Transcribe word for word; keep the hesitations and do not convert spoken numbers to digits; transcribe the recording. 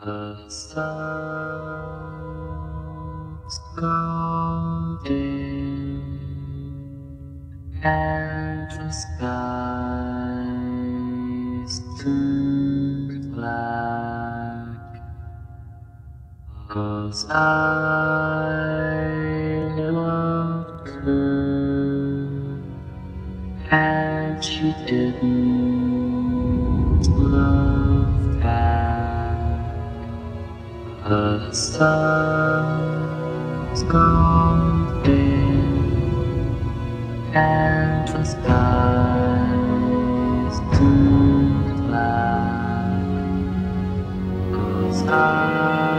The sun's golden and the sky's too black, 'cause I loved her and she didn't love back. The sun's golden and the sky's too black, 'cause I